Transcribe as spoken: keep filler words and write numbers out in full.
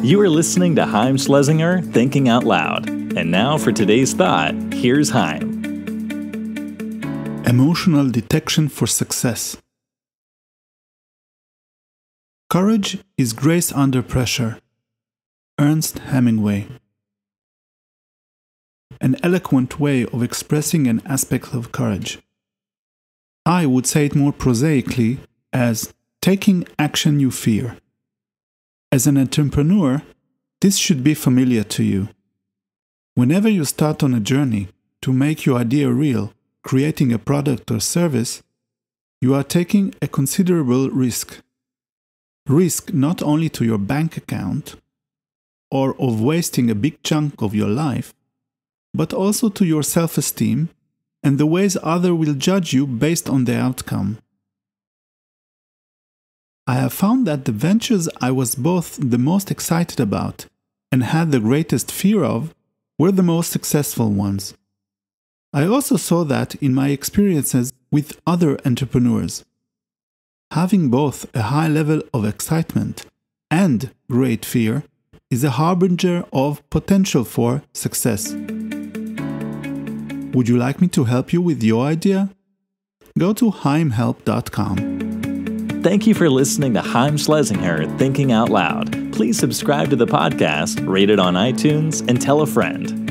You are listening to Chaim Schlesinger Thinking Out Loud. And now for today's thought, here's Chaim. Emotional detection for success. Courage is grace under pressure. Ernest Hemingway. An eloquent way of expressing an aspect of courage. I would say it more prosaically as taking action you fear. As an entrepreneur, this should be familiar to you. Whenever you start on a journey to make your idea real, creating a product or service, you are taking a considerable risk. Risk not only to your bank account or of wasting a big chunk of your life, but also to your self-esteem and the ways others will judge you based on the outcome. I have found that the ventures I was both the most excited about and had the greatest fear of were the most successful ones. I also saw that in my experiences with other entrepreneurs. Having both a high level of excitement and great fear is a harbinger of potential for success. Would you like me to help you with your idea? Go to chaim help dot com. Thank you for listening to Chaim Schlesinger Thinking Out Loud. Please subscribe to the podcast, rate it on iTunes, and tell a friend.